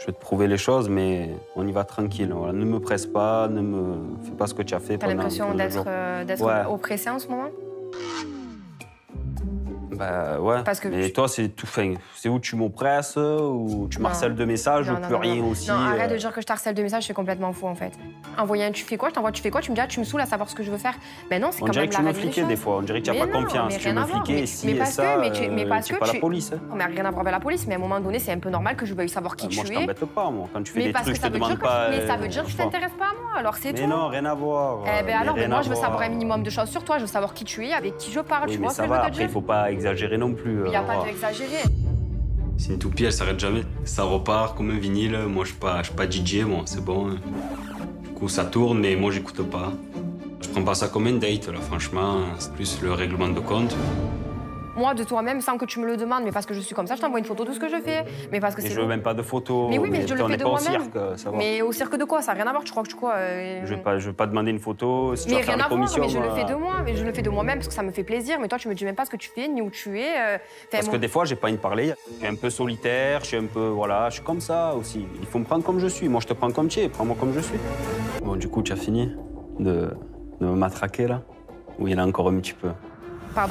Je vais te prouver les choses, mais on y va tranquille. Voilà. Ne me presse pas, ne me fais pas ce que tu as fait. T'as l'impression d'être oppressé en ce moment? Bah ouais, parce que mais toi, c'est tout fin. C'est où tu m'oppresses, ou tu m'harcèles de messages, ou plus rien aussi. Non, arrête de dire que je t'harcèle de messages, c'est complètement fou en fait. Envoyer un tu fais quoi, je t'envoie tu fais quoi, tu me dis ah, tu me saoules à savoir ce que je veux faire. Ben non, c'est quand même la On dirait que tu me fliquais des fois, on dirait que tu n'as pas confiance. Tu me fliquais ici et ça, c'est pas la police. Mais rien à voir avec la police, mais à un moment donné, c'est un peu normal que je veuille savoir qui tu es. Moi, je t'embête pas, moi. Quand tu fais des trucs, je te demande pas. Mais ça veut dire que tu t'intéresses pas à moi, alors c'est tout. Mais non, rien à voir. Eh ben alors, moi, je veux savoir un minimum de choses sur toi, je veux savoir qui tu es, avec qui je parle, tu vois ce que je veux te dire. Après, il faut pas exagérer non plus. Il n'y a pas d'exagérer. C'est une toupie, elle s'arrête jamais. Ça repart comme un vinyle. Moi, je suis pas DJ, moi, c'est bon. Du coup, ça tourne, mais moi, j'écoute pas. Je prends pas ça comme une date, là, franchement. C'est plus le règlement de compte. Moi, de toi-même, sans que tu me le demandes, mais parce que je suis comme ça, je t'envoie une photo de ce que je fais. Mais parce que c'est. Je veux même pas de photos. Mais oui, mais je le fais de moi-même. Mais au cirque de quoi? Ça n'a rien à voir, tu crois que tu quoi Je veux pas demander une photo. Si mais tu vas faire rien à voir, mais je le fais de moi, mais je le fais de moi-même parce que ça me fait plaisir. Mais toi, tu me dis même pas ce que tu fais, ni où tu es. Parce que des fois, j'ai pas envie de parler. Je suis un peu solitaire, je suis un peu. Voilà, je suis comme ça aussi. Il faut me prendre comme je suis. Moi, je te prends comme tu es, prends-moi comme je suis. Bon, du coup, tu as fini de me matraquer, là? Ou il y en a encore un petit peu? Pardon?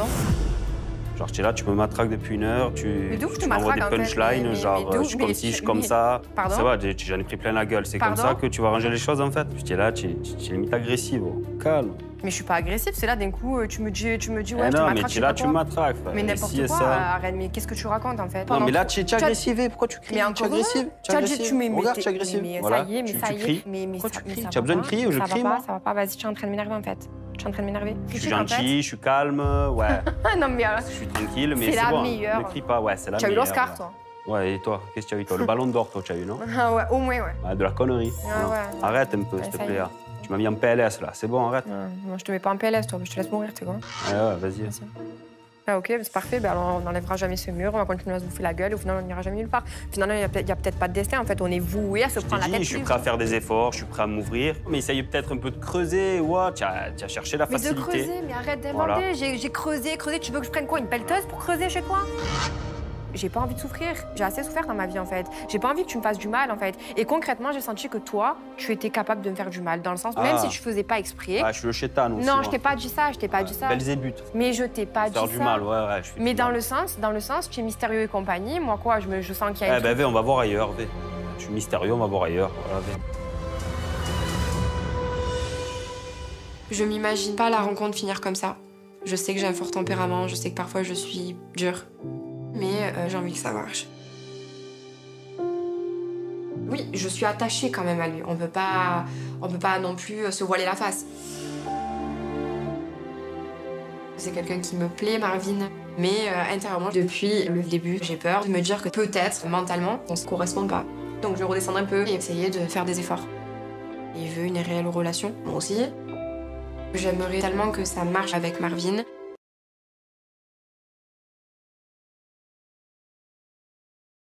Genre, tu es là, tu me matraques depuis une heure, tu m'envoies des punchlines, genre, je suis comme ci, je suis comme ça. Pardon? Ça va, j'en ai pris plein la gueule. C'est comme ça que tu vas ranger les choses, en fait. Tu es là, tu es limite agressive. Oh. Calme. Mais je suis pas agressive, c'est là, d'un coup, tu me dis ouais, je te non, mais tu es là, tu me matraques. Mais n'importe quoi, arrête, mais qu'est-ce que tu racontes, en fait? Non, mais là, tu es agressive, pourquoi tu cries? Tu es agressive? Regarde, tu es agressive. Mais ça y est, mais ça y est. Pourquoi tu cries? Tu as besoin de crier ou je crie, moi? Ça va pas, vas-y, tu es en train de m'énerver, en fait. Je suis en train de m'énerver. Je suis gentil, je suis calme, ouais. Non, mais je suis tranquille, mais c'est bon. Ne crie pas, ouais, c'est la meilleure. Tu as eu l'Oscar, toi? Ouais, et toi? Qu'est-ce que tu as eu, toi? Le ballon d'or, toi, tu as eu, non? Ah ouais, au moins, ouais. De la connerie. Arrête un peu, s'il te plaît. Tu m'as mis en PLS, là. C'est bon, arrête. Moi, je te mets pas en PLS, toi. Je te laisse mourir, tu sais quoi. Ouais, vas-y. Ah, ok, c'est parfait. Ben, alors, on n'enlèvera jamais ce mur, on va continuer à se bouffer la gueule. Au final, on n'ira jamais nulle part. Finalement, il n'y a peut-être pas de destin. En fait, on est voué à se prendre la tête. Je suis prêt à faire des efforts, je suis prêt à m'ouvrir. Mais essaye peut-être un peu de creuser. Ouais, tu as cherché la facilité. Mais de creuser, mais arrête d'inventer. Voilà. J'ai creusé. Tu veux que je prenne quoi? Une pelleteuse pour creuser chez toi? J'ai pas envie de souffrir. J'ai assez souffert dans ma vie, en fait. J'ai pas envie que tu me fasses du mal, en fait. Et concrètement, j'ai senti que toi, tu étais capable de me faire du mal. Dans le sens, même si tu faisais pas exprès. Ah, je suis le chétan aussi. Non, je t'ai pas dit ça, je t'ai pas dit ça. Belzébuth. Mais je t'ai pas dit ça. Faire du mal, ouais, je fais mais dans le sens, tu es mystérieux et compagnie. Moi, quoi, je sens qu'il y a. Eh ben, on va voir ailleurs, V. Je suis mystérieux, on va voir ailleurs. Voilà, V. Je m'imagine pas la rencontre finir comme ça. Je sais que j'ai un fort tempérament, je sais que parfois je suis dure. Mais j'ai envie que ça marche. Oui, je suis attachée quand même à lui. On peut pas non plus se voiler la face. C'est quelqu'un qui me plaît, Marvin. Mais intérieurement, depuis le début, j'ai peur de me dire que peut-être, mentalement, on se correspond pas. Donc je vais redescendre un peu et essayer de faire des efforts. Il veut une réelle relation, moi aussi. J'aimerais tellement que ça marche avec Marvin.